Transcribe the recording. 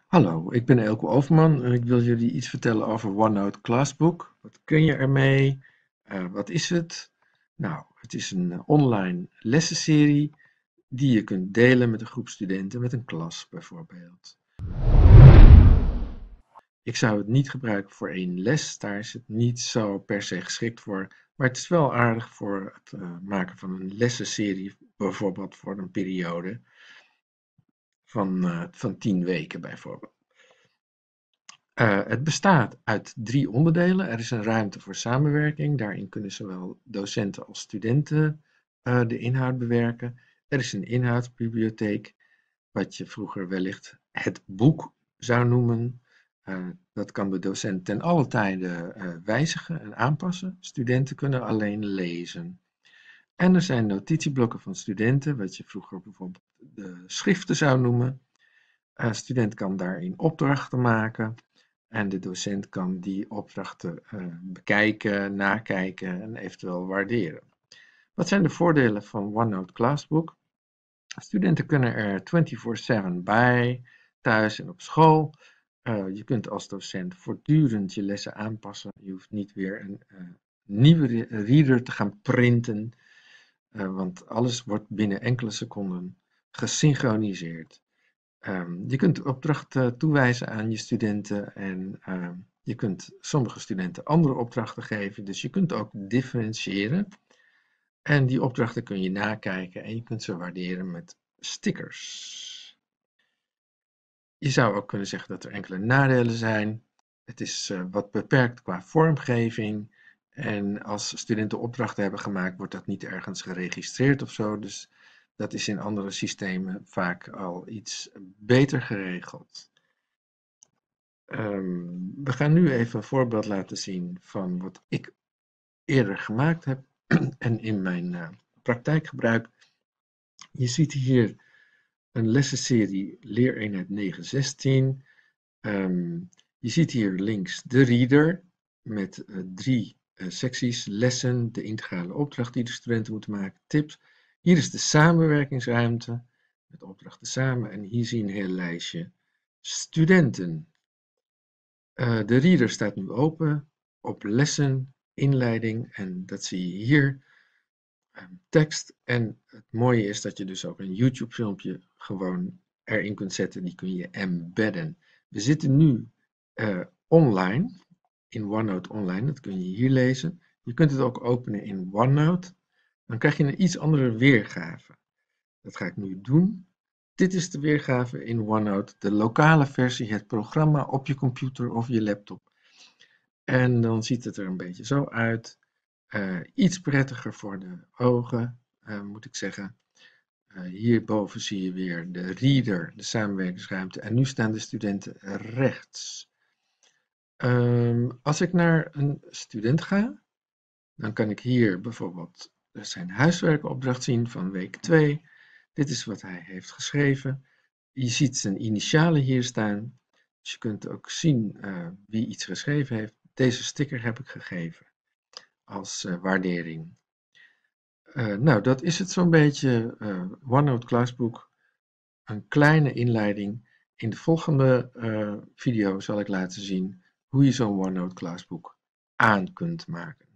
Hallo, ik ben Elko Overman en ik wil jullie iets vertellen over OneNote Classbook. Wat kun je ermee? Wat is het? Nou, het is een online lessenserie die je kunt delen met een groep studenten, met een klas bijvoorbeeld. Ik zou het niet gebruiken voor één les, daar is het niet zo per se geschikt voor. Maar het is wel aardig voor het maken van een lessenserie, bijvoorbeeld voor een periode van 10 weken bijvoorbeeld. Het bestaat uit 3 onderdelen. Er is een ruimte voor samenwerking. Daarin kunnen zowel docenten als studenten de inhoud bewerken. Er is een inhoudsbibliotheek, wat je vroeger wellicht het boek zou noemen. Dat kan de docent ten alle tijde wijzigen en aanpassen. Studenten kunnen alleen lezen. En er zijn notitieblokken van studenten, wat je vroeger bijvoorbeeld de schriften zou noemen. Een student kan daarin opdrachten maken. En de docent kan die opdrachten bekijken, nakijken en eventueel waarderen. Wat zijn de voordelen van OneNote Classbook? Studenten kunnen er 24/7 bij, thuis en op school. Je kunt als docent voortdurend je lessen aanpassen. Je hoeft niet weer een nieuwe reader te gaan printen, want alles wordt binnen enkele seconden gesynchroniseerd. Je kunt opdrachten toewijzen aan je studenten en je kunt sommige studenten andere opdrachten geven. Dus je kunt ook differentiëren. En die opdrachten kun je nakijken en je kunt ze waarderen met stickers. Je zou ook kunnen zeggen dat er enkele nadelen zijn. Het is wat beperkt qua vormgeving. En als studenten opdrachten hebben gemaakt, wordt dat niet ergens geregistreerd of zo. Dus dat is in andere systemen vaak al iets beter geregeld. We gaan nu even een voorbeeld laten zien van wat ik eerder gemaakt heb en in mijn praktijk gebruik. Je ziet hier een lessenserie Leereenheid 916. Je ziet hier links de reader met 3 secties, lessen, de integrale opdracht die de studenten moeten maken, tips. Hier is de samenwerkingsruimte met opdrachten samen en hier zie je een heel lijstje studenten. De reader staat nu open op lessen, inleiding en dat zie je hier. Tekst en het mooie is dat je dus ook een YouTube filmpje gewoon erin kunt zetten, die kun je embedden. We zitten nu online, in OneNote online, dat kun je hier lezen. Je kunt het ook openen in OneNote, dan krijg je een iets andere weergave. Dat ga ik nu doen. Dit is de weergave in OneNote, de lokale versie, het programma op je computer of je laptop. En dan ziet het er een beetje zo uit. Iets prettiger voor de ogen, moet ik zeggen. Hierboven zie je weer de reader, de samenwerkingsruimte. En nu staan de studenten rechts. Als ik naar een student ga, dan kan ik hier bijvoorbeeld zijn huiswerkopdracht zien van week 2. Dit is wat hij heeft geschreven. Je ziet zijn initialen hier staan. Dus je kunt ook zien wie iets geschreven heeft. Deze sticker heb ik gegeven als waardering. Nou, dat is het zo'n beetje. OneNote Classbook. Een kleine inleiding. In de volgende video zal ik laten zien hoe je zo'n OneNote Classbook aan kunt maken.